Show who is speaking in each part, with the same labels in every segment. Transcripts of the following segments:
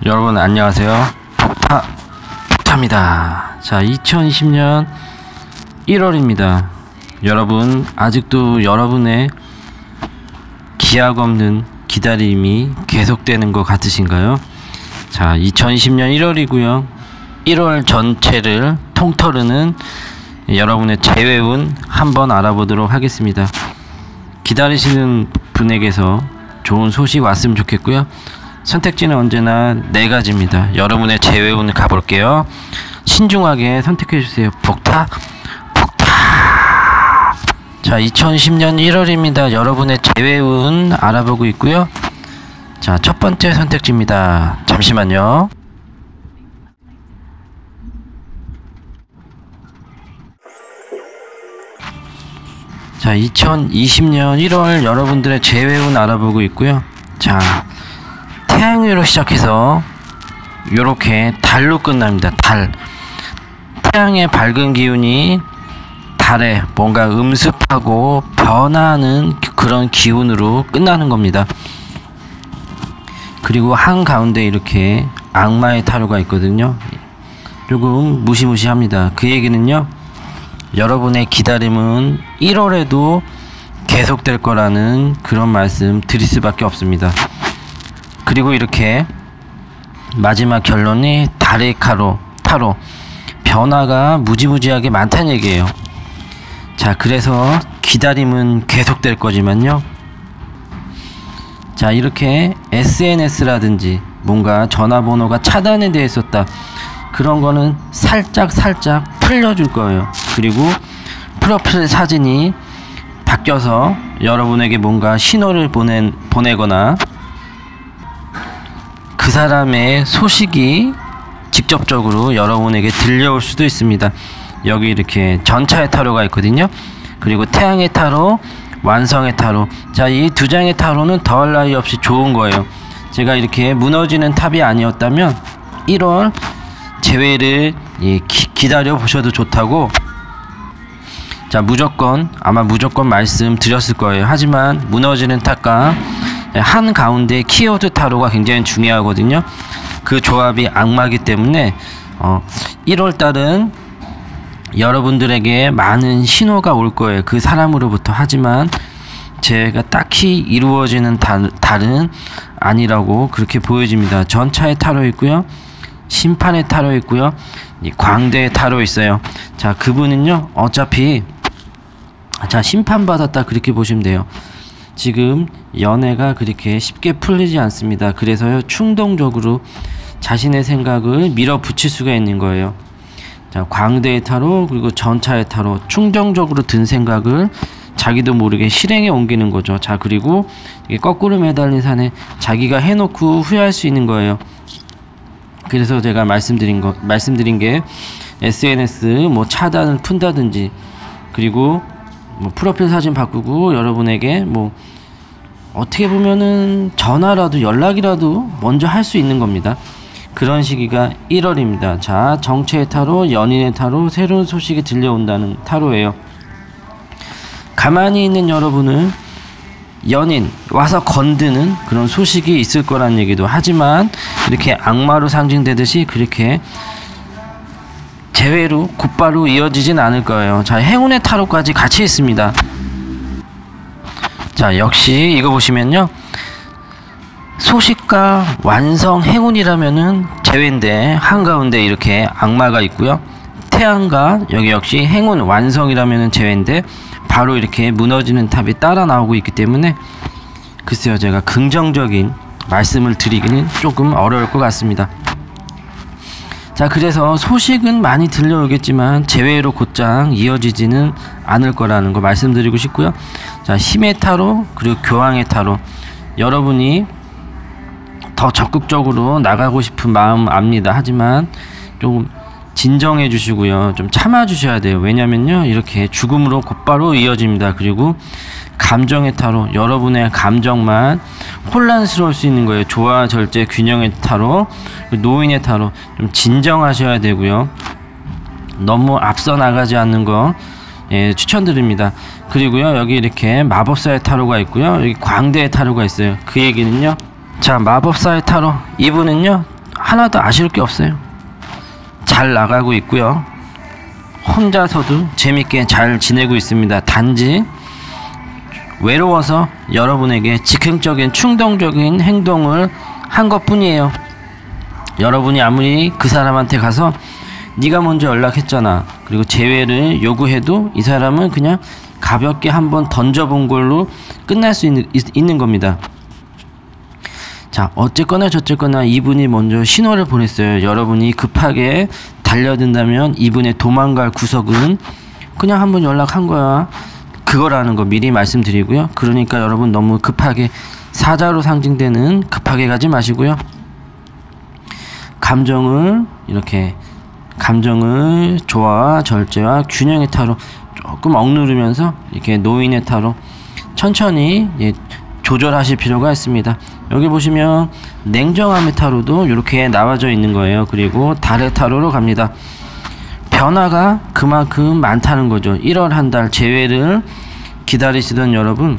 Speaker 1: 여러분 안녕하세요. 폭타입니다. 자, 2020년 1월입니다. 여러분 아직도 여러분의 기약 없는 기다림이 계속되는 것 같으신가요? 자, 2020년 1월이고요. 1월 전체를 통틀는 여러분의 재회운 한번 알아보도록 하겠습니다. 기다리시는 분에게서 좋은 소식 왔으면 좋겠고요. 선택지는 언제나 4가지입니다. 여러분의 재회운을 가볼게요. 신중하게 선택해주세요. 폭타. 자, 2010년 1월입니다. 여러분의 재회운 알아보고 있고요. 자, 첫 번째 선택지입니다. 잠시만요. 자, 2020년 1월 여러분들의 재회운 알아보고 있고요. 자, 태양위로 시작해서 요렇게 달로 끝납니다. 달. 태양의 밝은 기운이 달에 뭔가 음습하고 변화하는 그런 기운으로 끝나는 겁니다. 그리고 한가운데 이렇게 악마의 타로가 있거든요. 조금 무시무시합니다. 그 얘기는요, 여러분의 기다림은 1월에도 계속될 거라는 그런 말씀 드릴 수밖에 없습니다. 그리고 이렇게 마지막 결론이 달의 타로, 변화가 무지무지하게 많다는 얘기예요. 자, 그래서 기다림은 계속될 거지만요, 자, 이렇게 SNS라든지 뭔가 전화번호가 차단이 되어 있었다, 그런 거는 살짝 풀려줄 거예요. 그리고 프로필 사진이 바뀌어서 여러분에게 뭔가 신호를 보내거나 그 사람의 소식이 직접적으로 여러분에게 들려올 수도 있습니다. 여기 이렇게 전차의 타로가 있거든요. 그리고 태양의 타로, 완성의 타로. 자, 이 두 장의 타로는 더할 나위 없이 좋은 거예요. 제가 이렇게 무너지는 탑이 아니었다면 1월 재회를 기다려 보셔도 좋다고, 자, 아마 무조건 말씀드렸을 거예요. 하지만 무너지는 탑과 한가운데 키워드 타로가 굉장히 중요하거든요. 그 조합이 악마이기 때문에 1월달은 여러분들에게 많은 신호가 올 거예요. 그 사람으로부터. 하지만 제가 딱히 이루어지는 달은 아니라고 그렇게 보여집니다. 전차의 타로 있고요, 심판의 타로 있고요, 광대의 타로 있어요. 자, 그분은요 어차피 심판받았다 그렇게 보시면 돼요. 지금 연애가 그렇게 쉽게 풀리지 않습니다. 그래서요, 충동적으로 자신의 생각을 밀어붙일 수가 있는 거예요. 자, 광대의 타로, 그리고 전차의 타로, 충동적으로 든 생각을 자기도 모르게 실행에 옮기는 거죠. 자, 그리고 이게 거꾸로 매달린 산에 자기가 해놓고 후회할 수 있는 거예요. 그래서 제가 말씀드린 게 SNS 뭐 차단을 푼다든지, 그리고 뭐 프로필 사진 바꾸고 여러분에게 뭐 어떻게 보면은 전화라도 연락이라도 먼저 할 수 있는 겁니다. 그런 시기가 1월입니다. 자, 정체의 타로, 연인의 타로, 새로운 소식이 들려온다는 타로예요. 가만히 있는 여러분은 연인 와서 건드는 그런 소식이 있을 거란 얘기도 하지만, 이렇게 악마로 상징되듯이 그렇게 재회로 곧바로 이어지진 않을 거예요. 자, 행운의 타로까지 같이 있습니다. 자, 역시 이거 보시면요, 소식과 완성, 행운이라면은 재회인데 한가운데 이렇게 악마가 있고요, 태양과 여기 역시 행운, 완성이라면은 재회인데 바로 이렇게 무너지는 탑이 따라 나오고 있기 때문에 글쎄요, 제가 긍정적인 말씀을 드리기는 조금 어려울 것 같습니다. 자, 그래서 소식은 많이 들려오겠지만 재회로 곧장 이어지지는 않을 거라는 거 말씀드리고 싶고요. 자, 힘의 타로, 그리고 교황의 타로. 여러분이 더 적극적으로 나가고 싶은 마음 압니다. 하지만 좀 진정해 주시고요, 좀 참아 주셔야 돼요. 왜냐면요, 이렇게 죽음으로 곧바로 이어집니다. 그리고 감정의 타로, 여러분의 감정만 혼란스러울 수 있는 거예요. 조화, 절제, 균형의 타로, 노인의 타로. 좀 진정하셔야 되고요, 너무 앞서 나가지 않는 거 추천드립니다. 그리고요, 여기 이렇게 마법사의 타로가 있고요, 여기 광대의 타로가 있어요. 그 얘기는요, 자, 마법사의 타로, 이분은요 하나도 아쉬울 게 없어요. 잘 나가고 있고요. 혼자서도 재밌게 잘 지내고 있습니다. 단지 외로워서 여러분에게 즉흥적인 충동적인 행동을 한 것뿐이에요. 여러분이 아무리 그 사람한테 가서 네가 먼저 연락했잖아, 그리고 재회를 요구해도 이 사람은 그냥 가볍게 한번 던져본 걸로 끝날 수 있는 겁니다. 자, 어쨌거나 저쨌거나 이분이 먼저 신호를 보냈어요. 여러분이 급하게 달려든다면 이분의 도망갈 구석은 그냥 한번 연락한 거야, 그거라는 거 미리 말씀드리고요. 그러니까 여러분 너무 급하게, 사자로 상징되는 급하게 가지 마시고요. 감정을 이렇게, 감정을 조화와 절제와 균형의 타로 조금 억누르면서 이렇게 노인의 타로 천천히 조절하실 필요가 있습니다. 여기 보시면 냉정함의 타로도 이렇게 나와져 있는 거예요. 그리고 달의 타로로 갑니다. 변화가 그만큼 많다는 거죠. 1월 한 달 재회를 기다리시던 여러분,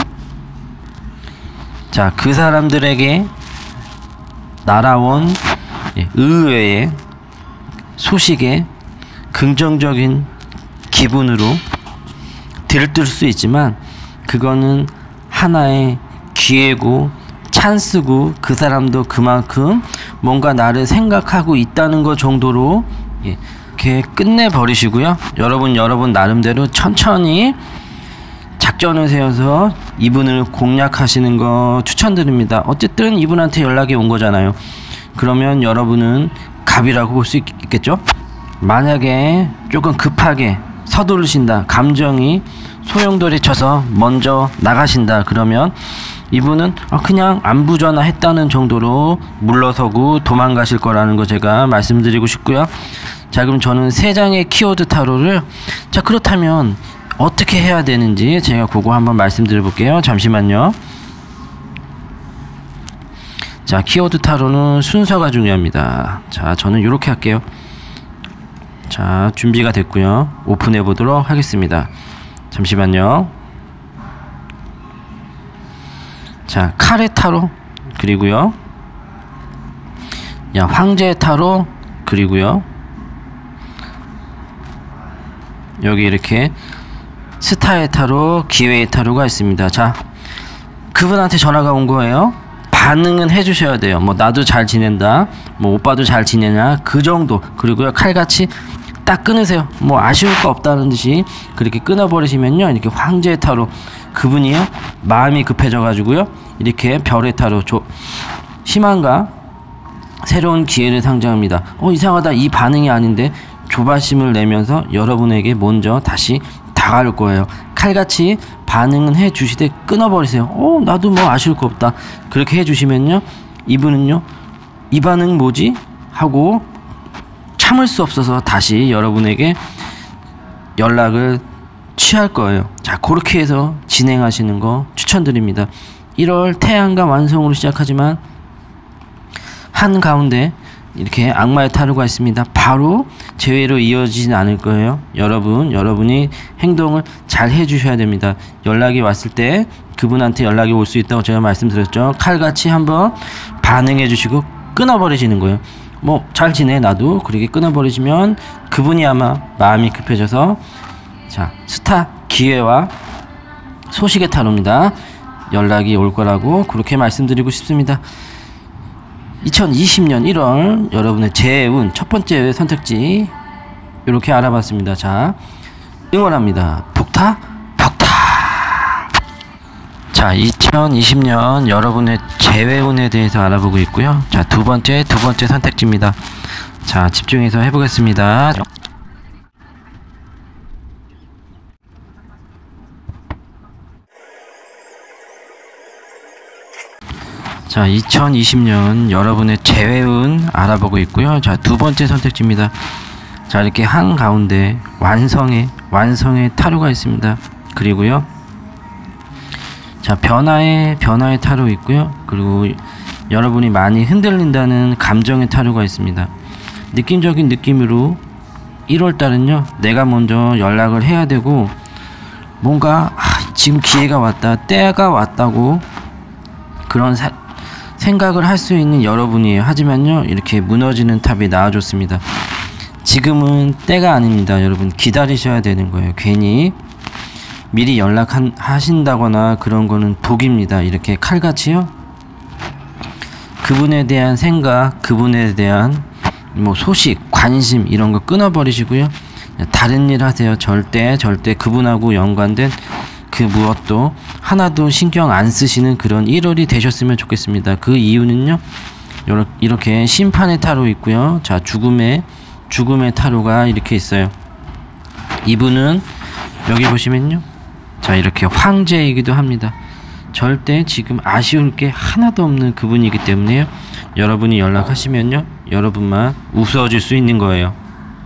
Speaker 1: 자, 그 사람들에게 날아온 의외의 소식에 긍정적인 기분으로 들뜰 수 있지만 그거는 하나의 기회고 찬스고 그 사람도 그만큼 뭔가 나를 생각하고 있다는 것 정도로 이렇게 끝내버리시고요. 여러분 나름대로 천천히 작전을 세워서 이분을 공략하시는 거 추천드립니다. 어쨌든 이분한테 연락이 온 거잖아요. 그러면 여러분은 갑이라고 볼 수 있겠죠? 만약에 조금 급하게 서두르신다, 감정이 소용돌이 쳐서 먼저 나가신다, 그러면 이분은 그냥 안부 전화했다는 정도로 물러서고 도망가실 거라는 거 제가 말씀드리고 싶고요. 자, 그럼 저는 3장의 키워드 타로를, 자, 그렇다면 어떻게 해야 되는지 제가 그거 한번 말씀드려 볼게요. 잠시만요. 자, 키워드 타로는 순서가 중요합니다. 자, 저는 이렇게 할게요. 자, 준비가 됐고요. 오픈해 보도록 하겠습니다. 잠시만요. 자, 칼의 타로, 그리고요, 황제의 타로, 그리고요, 여기 이렇게 스타의 타로, 기회의 타로가 있습니다. 자, 그분한테 전화가 온 거예요. 반응은 해주셔야 돼요. 뭐 나도 잘 지낸다, 뭐 오빠도 잘 지내냐, 그 정도. 그리고요, 칼같이 딱 끊으세요. 뭐 아쉬울 거 없다는 듯이 그렇게 끊어버리시면요, 이렇게 황제의 타로, 그분이요 마음이 급해져 가지고요 이렇게 별의 타로, 희망과 새로운 기회를 상징합니다. 이상하다, 이 반응이 아닌데, 조바심을 내면서 여러분에게 먼저 다시 다가올 거예요. 칼같이 반응은 해주시되 끊어버리세요. 나도 뭐 아쉬울 거 없다, 그렇게 해주시면요, 이분은요 이 반응 뭐지? 하고 참을 수 없어서 다시 여러분에게 연락을 취할 거예요. 자, 그렇게 해서 진행하시는 거 추천드립니다. 1월 태양과 완성으로 시작하지만 한가운데 이렇게 악마의 타로가 있습니다. 바로 재회로 이어지진 않을 거예요. 여러분이 행동을 잘 해주셔야 됩니다. 연락이 왔을 때 그분한테 연락이 올 수 있다고 제가 말씀드렸죠. 칼같이 한번 반응해 주시고 끊어버리시는 거예요. 뭐 잘 지내 나도, 그렇게 끊어버리시면 그분이 아마 마음이 급해져서, 자, 스타 기회와 소식의 타로입니다. 연락이 올 거라고 그렇게 말씀드리고 싶습니다. 2020년 1월 여러분의 재운 첫 번째 선택지 이렇게 알아봤습니다. 자, 응원합니다. 폭타. 자, 2020년 여러분의 재회운에 대해서 알아보고 있고요. 자, 두 번째 선택지입니다. 자, 집중해서 해보겠습니다. 자, 2020년 여러분의 재회운 알아보고 있고요. 자, 두 번째 선택지입니다. 자, 이렇게 한가운데 완성의 타로가 있습니다. 그리고요, 자, 변화의 타로 있고요. 그리고 여러분이 많이 흔들린다는 감정의 타로가 있습니다. 느낌적인 느낌으로 1월달은요 내가 먼저 연락을 해야 되고, 뭔가 지금 기회가 왔다, 때가 왔다고 그런 생각을 할 수 있는 여러분이에요. 하지만요, 이렇게 무너지는 탑이 나와줬습니다. 지금은 때가 아닙니다. 여러분, 기다리셔야 되는 거예요. 괜히 미리 연락하신다거나 그런 거는 독입니다. 이렇게 칼같이요, 그분에 대한 생각, 그분에 대한 뭐 소식, 관심 이런 거 끊어버리시고요. 다른 일 하세요. 절대 그분하고 연관된 그 무엇도 하나도 신경 안 쓰시는 그런 1월이 되셨으면 좋겠습니다. 그 이유는요, 이렇게 심판의 타로 있고요. 자, 죽음의 타로가 이렇게 있어요. 이분은 여기 보시면요, 자, 이렇게 황제이기도 합니다. 절대 지금 아쉬울 게 하나도 없는 그분이기 때문에요, 여러분이 연락하시면요, 여러분만 웃어질 수 있는 거예요.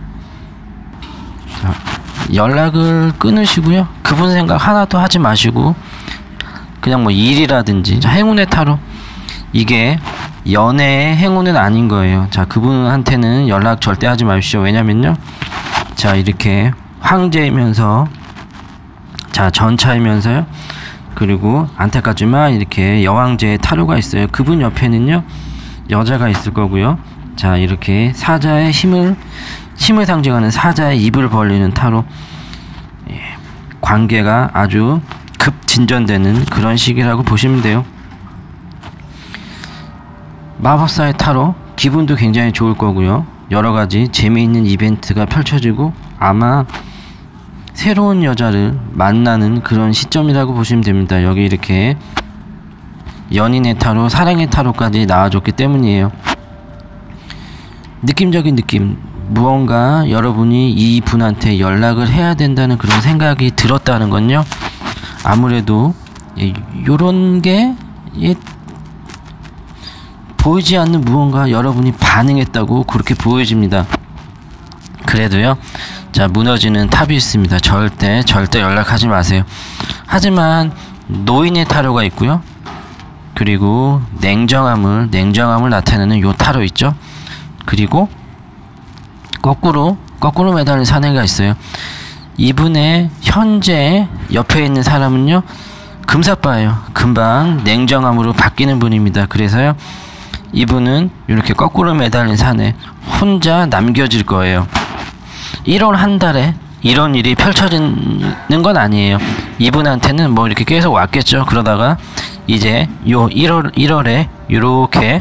Speaker 1: 자, 연락을 끊으시고요, 그분 생각 하나도 하지 마시고 그냥 뭐 일이라든지. 자, 행운의 타로, 이게 연애의 행운은 아닌 거예요. 자, 그분한테는 연락 절대 하지 마십시오. 왜냐면요, 자, 이렇게 황제이면서, 자, 전차이면서요, 그리고 안타깝지만 이렇게 여왕제의 타로가 있어요. 그분 옆에는요, 여자가 있을 거고요. 자, 이렇게 사자의 힘을 상징하는 사자의 입을 벌리는 타로. 예, 관계가 아주 급진전되는 그런 시기라고 보시면 돼요. 마법사의 타로, 기분도 굉장히 좋을 거고요. 여러가지 재미있는 이벤트가 펼쳐지고 아마 새로운 여자를 만나는 그런 시점이라고 보시면 됩니다. 여기 이렇게 연인의 타로, 사랑의 타로까지 나와줬기 때문이에요. 느낌적인 느낌, 무언가 여러분이 이 분한테 연락을 해야 된다는 그런 생각이 들었다는 건요, 아무래도 요런 게 보이지 않는 무언가 여러분이 반응했다고 그렇게 보여집니다. 그래도요, 자, 무너지는 탑이 있습니다. 절대 연락하지 마세요. 하지만 노인의 타로가 있고요, 그리고 냉정함을 나타내는 요 타로 있죠. 그리고 거꾸로 매달린 사내가 있어요. 이분의 현재 옆에 있는 사람은요, 금사빠예요. 금방 냉정함으로 바뀌는 분입니다. 그래서요, 이분은 이렇게 거꾸로 매달린 사내, 혼자 남겨질 거예요. 1월 한 달에 이런 일이 펼쳐지는 건 아니에요. 이분한테는 뭐 이렇게 계속 왔겠죠. 그러다가 이제 요 1월에 이렇게,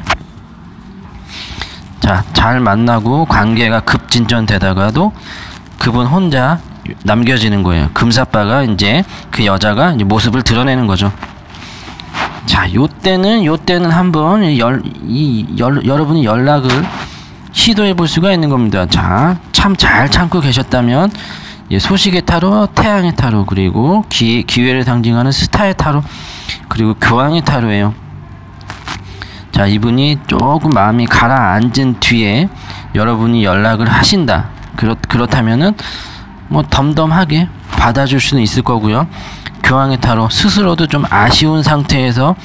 Speaker 1: 자, 잘 만나고 관계가 급진전되다가도 그분 혼자 남겨지는 거예요. 금사빠가 이제 그 여자가 이제 모습을 드러내는 거죠. 자, 요때는 한번 여러분이 연락을 시도해 볼 수가 있는 겁니다. 자, 참 잘 참고 계셨다면 소식의 타로, 태양의 타로, 그리고 기회를 상징하는 스타의 타로, 그리고 교황의 타로예요. 자, 이분이 조금 마음이 가라앉은 뒤에 여러분이 연락을 하신다. 그렇다면은 뭐 덤덤하게 받아줄 수는 있을 거고요. 교황의 타로, 스스로도 좀 아쉬운 상태에서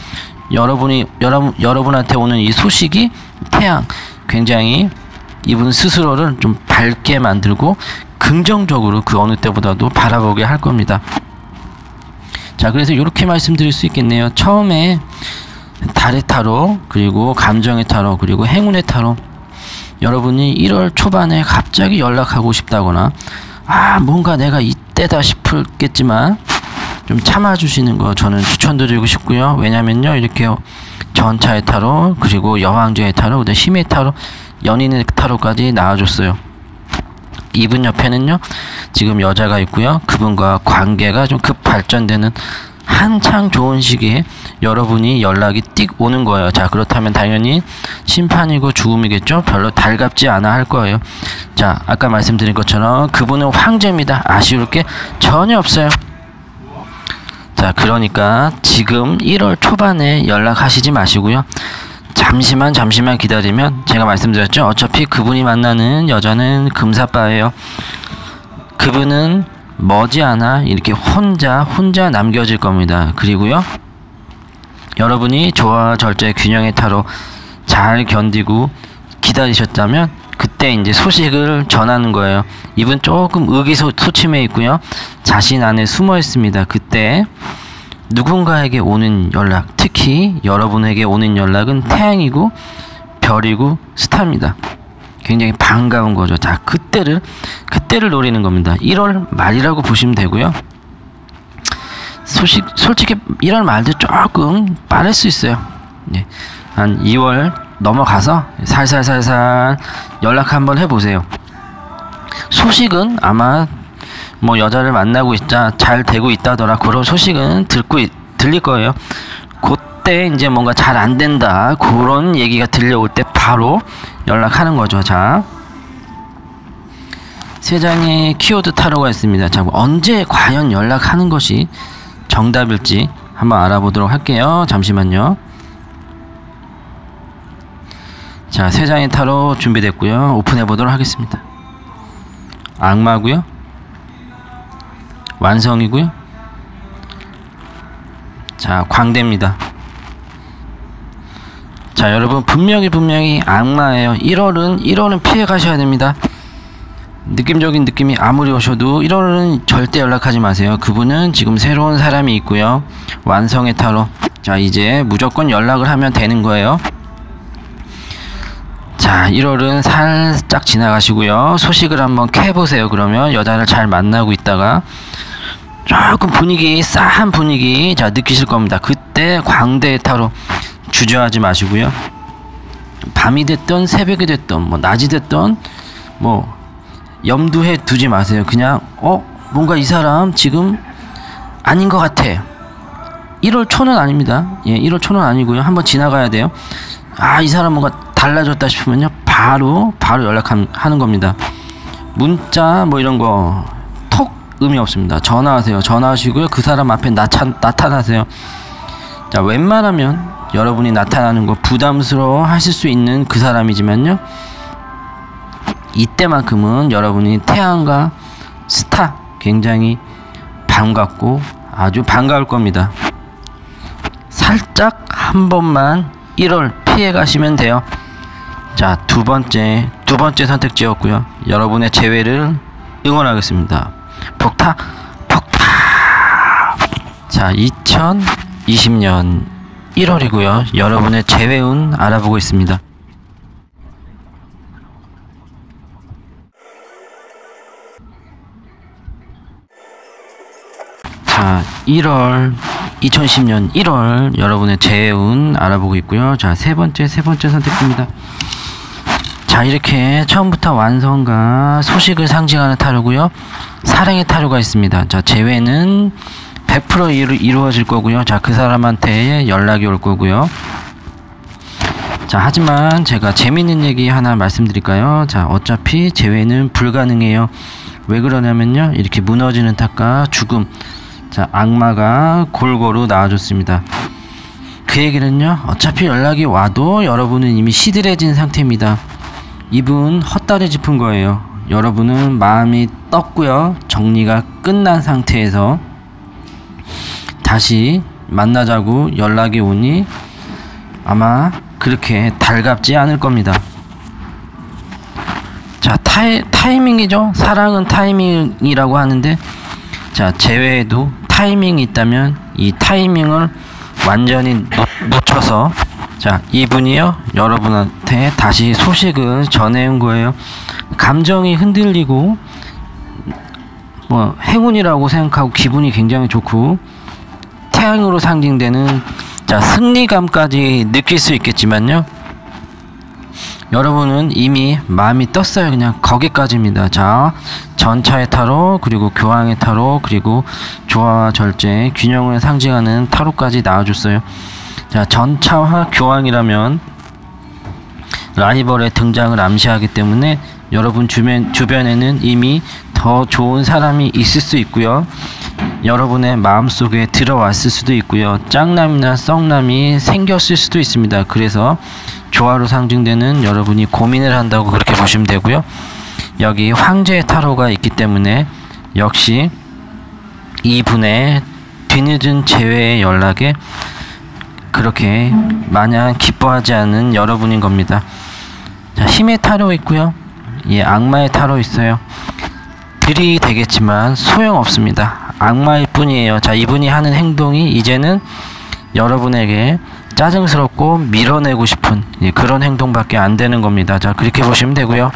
Speaker 1: 여러분한테 오는 이 소식이, 태양, 굉장히 이분 스스로를 좀 밝게 만들고 긍정적으로 그 어느 때보다도 바라보게 할 겁니다. 자, 그래서 이렇게 말씀드릴 수 있겠네요. 처음에 달의 타로, 그리고 감정의 타로, 그리고 행운의 타로, 여러분이 1월 초반에 갑자기 연락하고 싶다거나 뭔가 내가 이때다 싶겠지만 좀 참아주시는 거 저는 추천드리고 싶고요. 왜냐면요, 이렇게 전차의 타로, 그리고 여왕제의 타로, 그다음 힘의 타로, 연인의 타로까지 나와줬어요. 이분 옆에는요, 지금 여자가 있고요. 그분과 관계가 좀 급 발전되는 한창 좋은 시기에 여러분이 연락이 띡 오는 거예요. 자, 그렇다면 당연히 심판이고 죽음이겠죠. 별로 달갑지 않아 할 거예요. 자, 아까 말씀드린 것처럼 그분은 황제입니다. 아쉬울 게 전혀 없어요. 자, 그러니까 지금 1월 초반에 연락하시지 마시고요. 잠시만 기다리면, 제가 말씀드렸죠. 어차피 그분이 만나는 여자는 금사빠예요. 그분은 머지않아 이렇게 혼자 남겨질 겁니다. 그리고요, 여러분이 조화 절제 균형의 타로 잘 견디고 기다리셨다면 그때 이제 소식을 전하는 거예요. 이분 조금 의기소침해 있고요, 자신 안에 숨어 있습니다. 그때 누군가에게 오는 연락, 특히 여러분에게 오는 연락은 태양이고 별이고 스타입니다. 굉장히 반가운 거죠. 자, 그때를 노리는 겁니다. 1월 말이라고 보시면 되고요. 솔직히 1월 말도 조금 빠를 수 있어요. 예, 한 2월 넘어가서 살살살살 연락 한번 해보세요. 소식은 아마 뭐 여자를 만나고 있자 잘 되고 있다더라 그런 소식은 들릴 거예요. 그때 이제 뭔가 잘 안 된다 그런 얘기가 들려올 때 바로 연락하는 거죠. 자, 세 장의 키워드 타로가 있습니다. 자, 언제 과연 연락하는 것이 정답일지 한번 알아보도록 할게요. 잠시만요. 자, 세 장의 타로 준비됐고요. 오픈해 보도록 하겠습니다. 악마고요, 완성이고요, 자, 광대입니다. 자, 여러분 분명히 악마예요. 1월은 피해 가셔야 됩니다. 느낌적인 느낌이 아무리 오셔도 1월은 절대 연락하지 마세요. 그분은 지금 새로운 사람이 있고요. 완성의 타로. 자, 이제 무조건 연락을 하면 되는 거예요. 자, 1월은 살짝 지나가시고요. 소식을 한번 캐보세요. 그러면 여자를 잘 만나고 있다가 조금 싸한 분위기 자 느끼실 겁니다. 그때 광대의 타로 주저하지 마시고요. 밤이 됐던 새벽이 됐던 뭐 낮이 됐던 뭐 염두에 두지 마세요. 그냥 뭔가 이 사람 지금 아닌 것 같아. 1월 초는 아닙니다. 예, 1월 초는 아니고요. 한번 지나가야 돼요. 이 사람 뭔가 달라졌다 싶으면요, 바로 연락하는 겁니다. 문자 뭐 이런 거 톡 의미 없습니다. 전화하세요. 전화하시고요. 그 사람 앞에 나타나세요. 자, 웬만하면 여러분이 나타나는 거 부담스러워 하실 수 있는 그 사람이지만요, 이때만큼은 여러분이 태양과 스타 굉장히 반갑고 아주 반가울 겁니다. 살짝 한 번만 1월 피해 가시면 돼요. 자, 두 번째 선택지였고요. 여러분의 재회를 응원하겠습니다. 폭타. 자, 2020년 1월이고요. 여러분의 재회운 알아보고 있습니다. 자, 2010년 1월 여러분의 재운 알아보고 있고요. 자, 세 번째 선택입니다. 자, 이렇게 처음부터 완성과 소식을 상징하는 타로고요. 사랑의 타로가 있습니다. 자, 재회는 100% 이루어질 거고요. 자, 그 사람한테 연락이 올 거고요. 자, 하지만 제가 재밌는 얘기 하나 말씀드릴까요? 자, 어차피 재회는 불가능해요. 왜 그러냐면요, 이렇게 무너지는 탑과 죽음, 자, 악마가 골고루 나와줬습니다. 그 얘기는요, 어차피 연락이 와도 여러분은 이미 시들해진 상태입니다. 이분 헛다리 짚은 거예요. 여러분은 마음이 떴고요, 정리가 끝난 상태에서 다시 만나자고 연락이 오니 아마 그렇게 달갑지 않을 겁니다. 자, 타이밍이죠. 사랑은 타이밍이라고 하는데, 자, 재회에도 타이밍이 있다면 이 타이밍을 완전히 놓쳐서, 자, 이분이요, 여러분한테 다시 소식을 전해온 거예요. 감정이 흔들리고 뭐 행운이라고 생각하고 기분이 굉장히 좋고 태양으로 상징되는, 자, 승리감까지 느낄 수 있겠지만요, 여러분은 이미 마음이 떴어요. 그냥 거기까지입니다. 자, 전차의 타로, 그리고 교황의 타로, 그리고 조화와 절제, 균형을 상징하는 타로까지 나와줬어요. 자, 전차와 교황이라면 라이벌의 등장을 암시하기 때문에 여러분 주변에는 이미 더 좋은 사람이 있을 수 있고요. 여러분의 마음속에 들어왔을 수도 있고요. 짝남이나 썩남이 생겼을 수도 있습니다. 그래서 조화로 상징되는 여러분이 고민을 한다고 그렇게 보시면 되고요. 여기 황제의 타로가 있기 때문에 역시 이분의 뒤늦은 재회의 연락에 그렇게 마냥 기뻐하지 않은 여러분인 겁니다. 자, 힘의 타로 있고요. 예, 악마의 타로 있어요. 들이 되겠지만 소용없습니다. 악마일 뿐이에요. 자, 이분이 하는 행동이 이제는 여러분에게 짜증스럽고 밀어내고 싶은 그런 행동밖에 안 되는 겁니다. 자, 그렇게 보시면 되고요.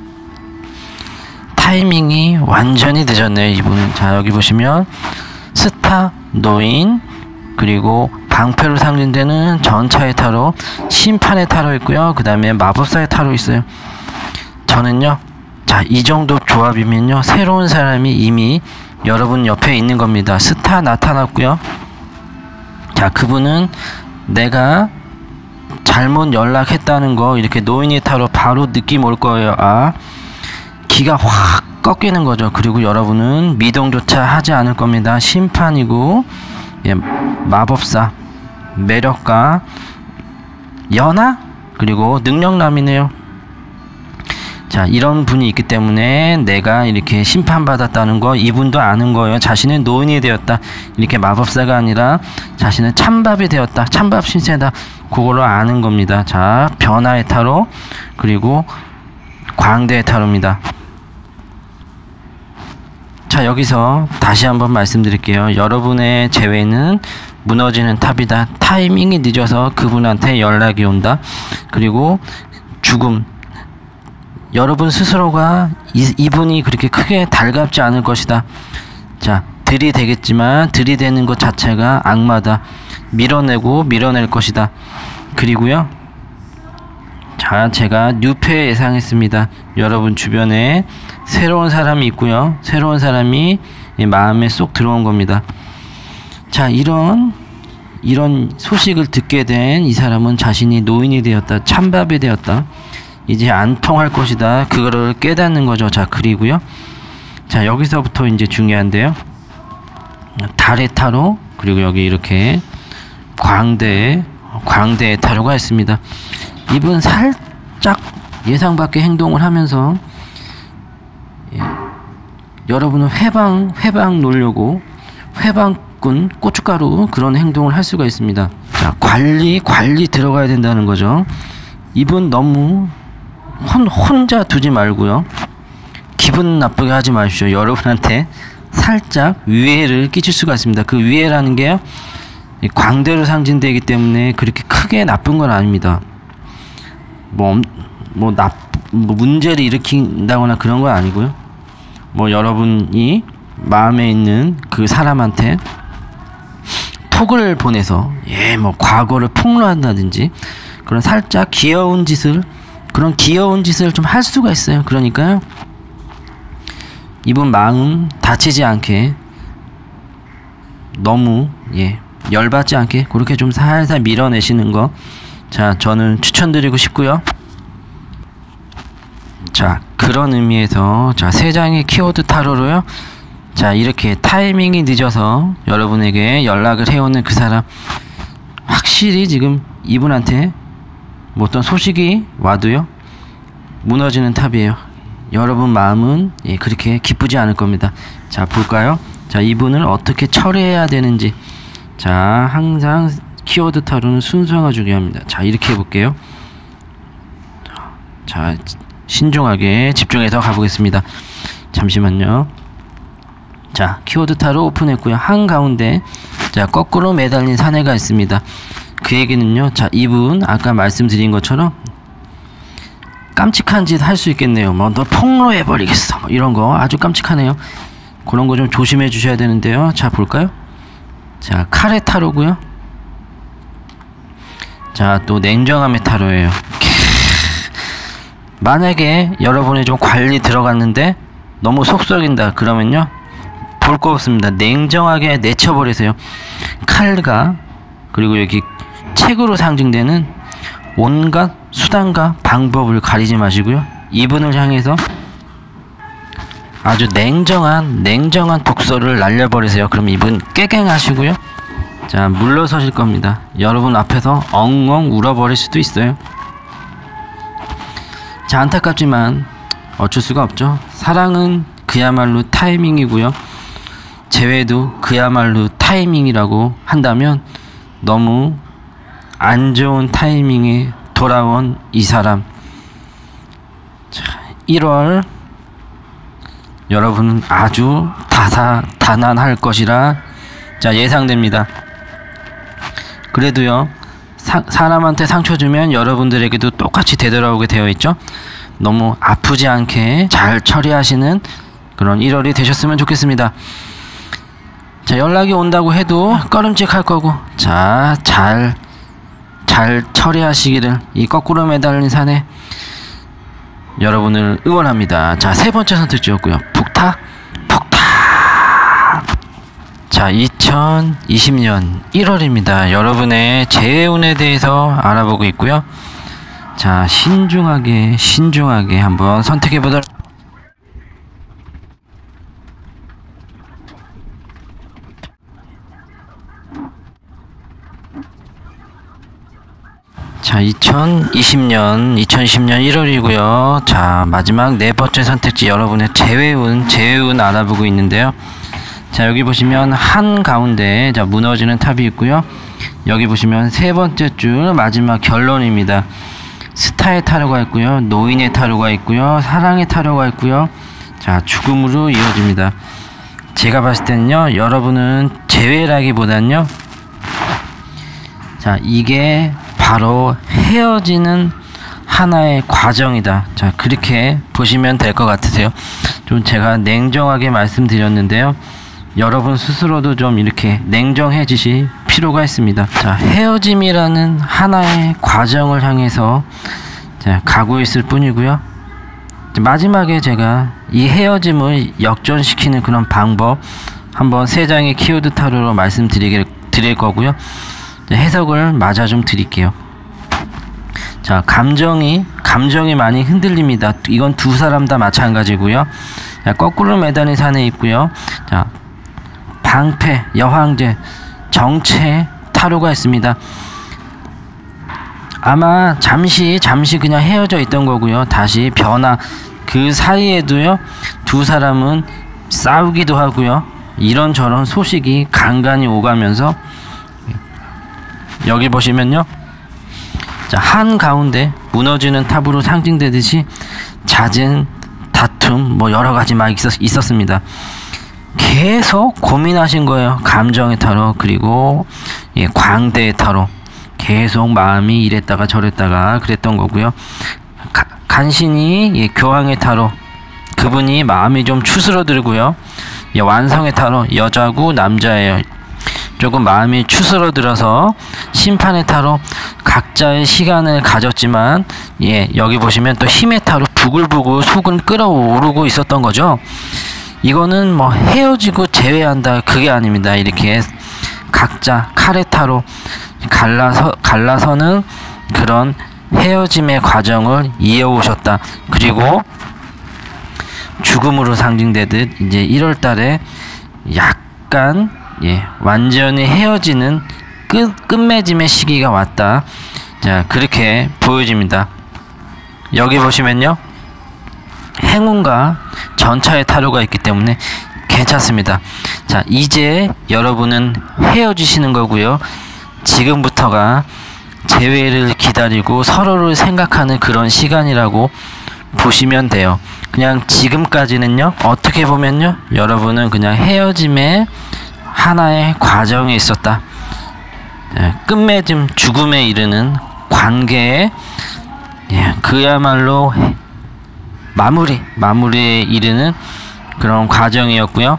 Speaker 1: 타이밍이 완전히 늦었네요, 이분은. 자, 여기 보시면 스타, 노인, 그리고 방패로 상징되는 전차의 타로, 심판의 타로 있고요. 그 다음에 마법사의 타로 있어요. 저는요, 자, 이 정도 조합이면요, 새로운 사람이 이미 여러분 옆에 있는 겁니다. 스타 나타났고요. 자, 그분은 내가 잘못 연락했다는 거, 이렇게 노인의 타로 바로 느낌 올 거예요. 아, 기가 확 꺾이는 거죠. 그리고 여러분은 미동조차 하지 않을 겁니다. 심판이고, 예, 마법사, 매력가, 연하, 그리고 능력남이네요. 자, 이런 분이 있기 때문에 내가 이렇게 심판받았다는 거 이분도 아는 거예요. 자신은 노인이 되었다. 이렇게 마법사가 아니라 자신은 찬밥이 되었다. 찬밥 신세다. 그걸로 아는 겁니다. 자, 변화의 타로, 그리고 광대의 타로입니다. 자, 여기서 다시 한번 말씀드릴게요. 여러분의 재회는 무너지는 탑이다. 타이밍이 늦어서 그분한테 연락이 온다. 그리고 죽음. 여러분 스스로가 이분이 그렇게 크게 달갑지 않을 것이다. 자, 들이대겠지만 들이대는 것 자체가 악마다. 밀어내고 밀어낼 것이다. 그리고요, 자, 제가 뉴페 예상했습니다. 여러분 주변에 새로운 사람이 있고요. 새로운 사람이 마음에 쏙 들어온 겁니다. 자, 이런 소식을 듣게 된 이 사람은 자신이 노인이 되었다. 찬밥이 되었다. 이제 안 통할 것이다. 그거를 깨닫는 거죠. 자, 그리고요, 자, 여기서부터 이제 중요한데요. 달의 타로, 그리고 여기 이렇게 광대의 타로가 있습니다. 이분 살짝 예상 밖의 행동을 하면서, 예, 여러분은 회방 놓으려고 회방꾼, 고춧가루 그런 행동을 할 수가 있습니다. 자, 관리 들어가야 된다는 거죠. 이분 너무 혼자 두지 말고요. 기분 나쁘게 하지 마십시오. 여러분한테 살짝 위해를 끼칠 수가 있습니다. 그 위해라는 게요, 광대로 상징되기 때문에 그렇게 크게 나쁜 건 아닙니다. 문제를 일으킨다거나 그런 건 아니고요. 여러분이 마음에 있는 그 사람한테 톡을 보내서, 과거를 폭로한다든지, 그런 살짝 귀여운 짓을 좀 할 수가 있어요. 그러니까요, 이분 마음 다치지 않게, 너무 열받지 않게 그렇게 좀 살살 밀어내시는 거, 자, 저는 추천드리고 싶고요. 자, 그런 의미에서, 자, 3장의 키워드 타로로요, 자, 이렇게 타이밍이 늦어서 여러분에게 연락을 해오는 그 사람, 확실히 지금 이분한테 어떤 소식이 와도요, 무너지는 탑이에요. 여러분 마음은 그렇게 기쁘지 않을 겁니다. 자, 볼까요? 자, 이분을 어떻게 처리해야 되는지. 자, 항상 키워드 타로는 순서가 중요합니다. 자, 이렇게 해볼게요. 자, 신중하게 집중해서 가보겠습니다. 잠시만요. 자, 키워드 타로 오픈했고요. 한가운데, 자, 거꾸로 매달린 사내가 있습니다. 그 얘기는요, 자, 이분 아까 말씀드린 것처럼 깜찍한 짓 할 수 있겠네요. 너 폭로해버리겠어, 이런 거 아주 깜찍하네요. 그런 거 좀 조심해 주셔야 되는데요. 자, 볼까요? 자, 칼의 타로고요. 자, 또 냉정함의 타로예요. 만약에 여러분이 좀 관리 들어갔는데 너무 속썩인다 그러면요, 볼 거 없습니다. 냉정하게 내쳐버리세요. 칼과, 그리고 여기 책으로 상징되는 온갖 수단과 방법을 가리지 마시고요, 이분을 향해서 아주 냉정한 독서를 날려버리세요. 그럼 이분 깨갱하시고요, 자, 물러서실 겁니다. 여러분 앞에서 엉엉 울어버릴 수도 있어요. 자, 안타깝지만 어쩔 수가 없죠. 사랑은 그야말로 타이밍이고요, 재회도 그야말로 타이밍이라고 한다면 너무 안 좋은 타이밍에 돌아온 이 사람. 자, 1월 여러분은 아주 다난할 것이라 자 예상됩니다. 그래도요 사람한테 상처 주면 여러분들에게도 똑같이 되돌아오게 되어 있죠. 너무 아프지 않게 잘 처리하시는 그런 1월이 되셨으면 좋겠습니다. 자 연락이 온다고 해도 꺼름칙할 거고 자 잘 처리하시기를 이 거꾸로 매달린 산에 여러분을 응원합니다. 자 세 번째 선택지였고요. 북타. 자 2020년 1월입니다. 여러분의 재운에 대해서 알아보고 있고요. 자 신중하게 한번 선택해 보도록. 자 2020년 1월이고요. 자 마지막 네 번째 선택지 여러분의 재회운 알아보고 있는데요. 자 여기 보시면 한가운데 자 무너지는 탑이 있고요. 여기 보시면 세 번째 줄 마지막 결론입니다. 스타의 타로가 있고요. 노인의 타로가 있고요. 사랑의 타로가 있고요. 자 죽음으로 이어집니다. 제가 봤을 때는요 여러분은 재회라기보단요 자 이게 바로 헤어지는 하나의 과정이다. 자 그렇게 보시면 될 것 같으세요. 좀 제가 냉정하게 말씀드렸는데요. 여러분 스스로도 좀 이렇게 냉정해지실 필요가 있습니다. 자 헤어짐이라는 하나의 과정을 향해서 자 가고 있을 뿐이고요. 마지막에 제가 이 헤어짐을 역전시키는 그런 방법 한번 세 장의 키워드 타로로 말씀드릴 거고요. 해석을 마저 좀 드릴게요. 자 감정이 많이 흔들립니다. 이건 두 사람 다 마찬가지고요. 자, 거꾸로 매달린 산에 있고요. 자 방패, 여황제, 정체 타로가 있습니다. 아마 잠시 그냥 헤어져 있던 거고요. 다시 변화 그 사이에도요 두 사람은 싸우기도 하고요. 이런저런 소식이 간간히 오가면서 여기 보시면요. 자, 한가운데 무너지는 탑으로 상징되듯이 잦은 다툼 뭐 여러 가지 막 있었습니다. 계속 고민하신 거예요. 감정의 타로 그리고 광대의 타로 계속 마음이 이랬다가 저랬다가 그랬던 거고요. 간신히 교황의 타로 그분이 마음이 좀 추스러들고요. 완성의 타로 여자고 남자예요. 조금 마음이 추스러들어서 심판의 타로 각자의 시간을 가졌지만 여기 보시면 또 힘의 타로 부글부글 속은 끓어오르고 있었던 거죠. 이거는 뭐 헤어지고 재회한다 그게 아닙니다. 이렇게 각자 칼의 타로 갈라서는 그런 헤어짐의 과정을 이어오셨다. 그리고 죽음으로 상징되듯 이제 1월달에 약간 완전히 헤어지는 끝맺음의 시기가 왔다. 자 그렇게 보여집니다. 여기 보시면요 행운과 전차의 타로가 있기 때문에 괜찮습니다. 자 이제 여러분은 헤어지시는 거고요. 지금부터가 재회를 기다리고 서로를 생각하는 그런 시간이라고 보시면 돼요. 그냥 지금까지는요 어떻게 보면요 여러분은 그냥 헤어짐의 하나의 과정에 있었다. 끝맺음 죽음에 이르는 관계에 그야말로 마무리에 이르는 그런 과정이었고요.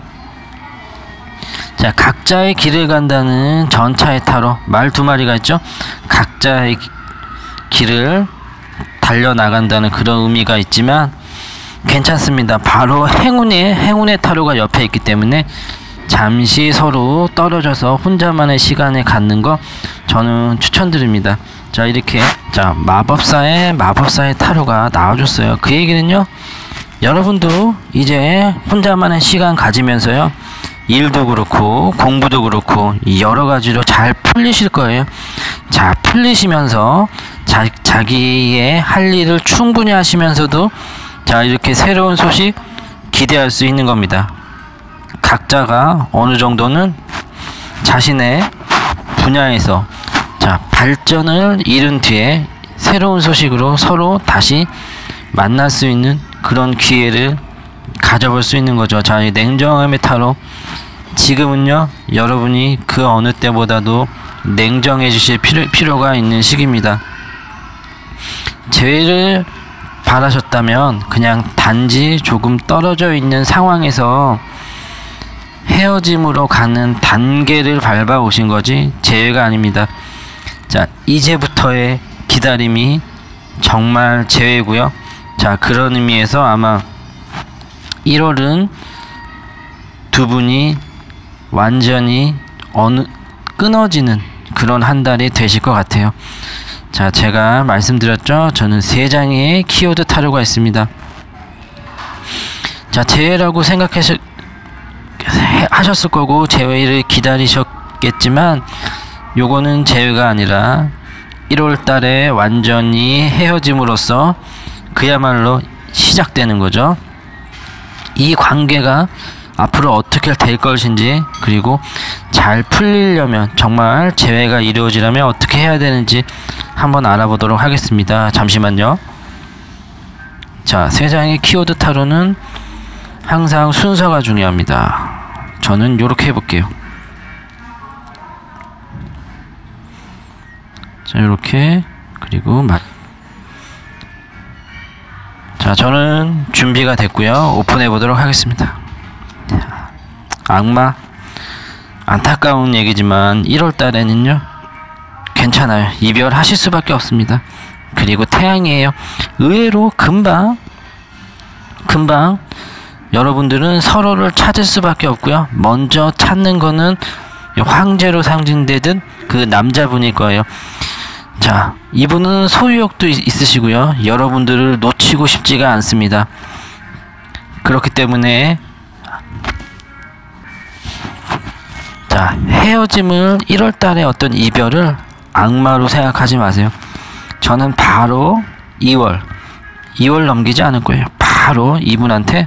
Speaker 1: 자 각자의 길을 간다는 전차의 타로 말 두 마리가 있죠. 각자의 길을 달려나간다는 그런 의미가 있지만 괜찮습니다. 바로 행운의 타로가 옆에 있기 때문에 잠시 서로 떨어져서 혼자만의 시간을 갖는 거 저는 추천드립니다. 자 이렇게 자 마법사의 타로가 나와줬어요. 그 얘기는요 여러분도 이제 혼자만의 시간 가지면서요 일도 그렇고 공부도 그렇고 여러 가지로 잘 풀리실 거예요. 자 풀리시면서 자기의 할 일을 충분히 하시면서도 자 이렇게 새로운 소식 기대할 수 있는 겁니다. 각자가 어느 정도는 자신의 분야에서 자 발전을 이룬 뒤에 새로운 소식으로 서로 다시 만날 수 있는 그런 기회를 가져볼 수 있는 거죠. 자, 이 냉정함의 타로, 지금은요 여러분이 그 어느 때보다도 냉정해지실 필요가 있는 시기입니다. 재회를 바라셨다면 그냥 단지 조금 떨어져 있는 상황에서 헤어짐으로 가는 단계를 밟아 오신 거지 재회가 아닙니다. 자, 이제부터의 기다림이 정말 재회고요. 자, 그런 의미에서 아마 1월은 두 분이 완전히 끊어지는 그런 한 달이 되실 것 같아요. 자, 제가 말씀드렸죠. 저는 3장의 키워드 타로가 있습니다. 자, 재회라고 하셨을 거고 재회를 기다리셨겠지만 요거는 재회가 아니라 1월 달에 완전히 헤어짐으로써 그야말로 시작되는 거죠. 이 관계가 앞으로 어떻게 될 것인지, 그리고 잘 풀리려면, 정말 재회가 이루어지려면 어떻게 해야 되는지 한번 알아보도록 하겠습니다. 잠시만요. 자, 3장의 키워드 타로는 항상 순서가 중요합니다. 저는 요렇게 해볼게요. 자, 요렇게, 그리고 자, 저는 준비가 됐고요. 오픈해 보도록 하겠습니다. 악마, 안타까운 얘기지만 1월 달에는요 괜찮아요. 이별하실 수밖에 없습니다. 그리고 태양이에요. 의외로 금방 여러분들은 서로를 찾을 수밖에 없고요. 먼저 찾는 거는 황제로 상징되던 그 남자분일 거예요. 자, 이분은 소유욕도 있으시고요. 여러분들을 놓치고 싶지가 않습니다. 그렇기 때문에 자, 헤어짐을 1월 달에 어떤 이별을 악마로 생각하지 마세요. 저는 바로 2월 넘기지 않을 거예요. 바로 이분한테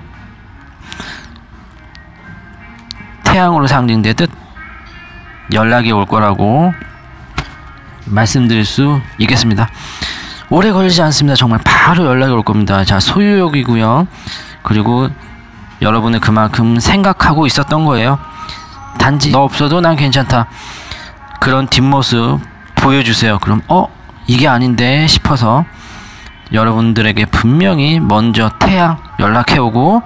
Speaker 1: 태양으로 상징되듯 연락이 올 거라고 말씀드릴 수 있겠습니다. 오래 걸리지 않습니다. 정말 바로 연락이 올 겁니다. 자, 소유욕이고요. 그리고 여러분은 그만큼 생각하고 있었던 거예요. 단지 너 없어도 난 괜찮다. 그런 뒷모습 보여주세요. 그럼 이게 아닌데 싶어서 여러분들에게 분명히 먼저 태양 연락해오고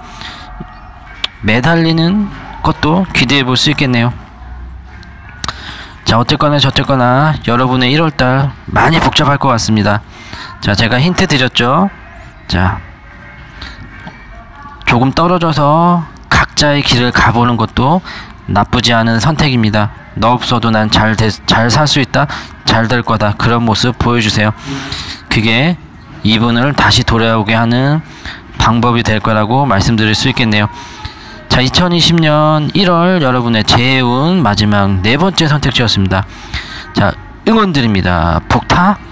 Speaker 1: 매달리는 것도 기대해 볼 수 있겠네요. 자, 어쨌거나 저쨌거나 여러분의 1월달 많이 복잡할 것 같습니다. 자, 제가 힌트 드렸죠. 자, 조금 떨어져서 각자의 길을 가보는 것도 나쁘지 않은 선택입니다. 너 없어도 난 잘 살 수 있다, 잘 될 거다, 그런 모습 보여주세요. 그게 이분을 다시 돌아오게 하는 방법이 될 거라고 말씀드릴 수 있겠네요. 자, 2020년 1월 여러분의 재운 마지막 4번째 선택지였습니다. 자, 응원드립니다. 복타